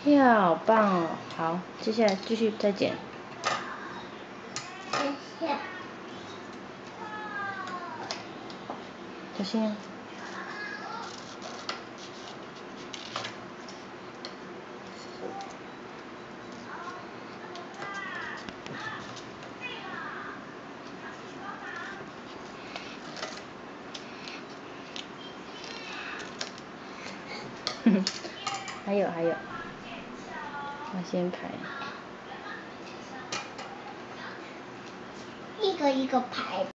呀，好棒哦！好，接下来继续再剪。 谢谢。 小心啊！还有，我先排。 一个一个排。